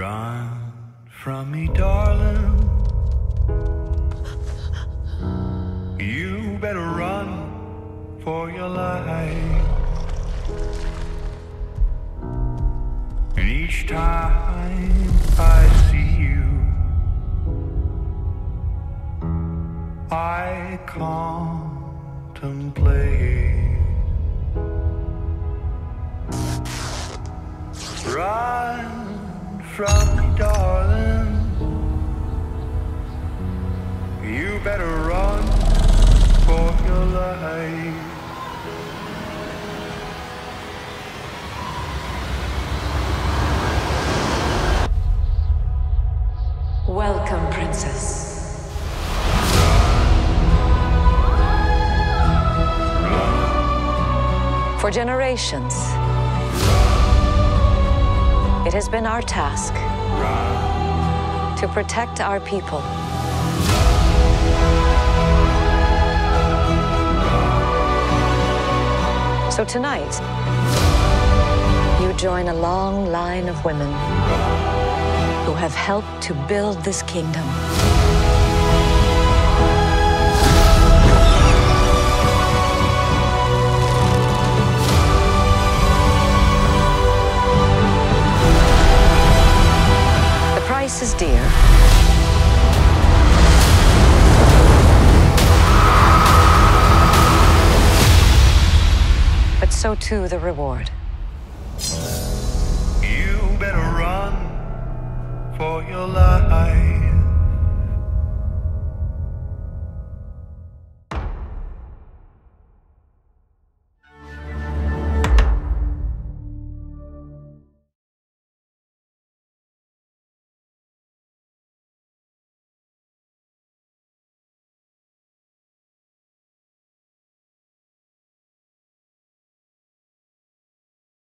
Run from me, darling. You better run for your life. And each time I see you, I contemplate. Run from me, darling. You better run for your life. Welcome, princess. For generations, it has been our task to protect our people. So tonight, you join a long line of women who have helped to build this kingdom. The price is dear. But so too the reward. You better run for your life.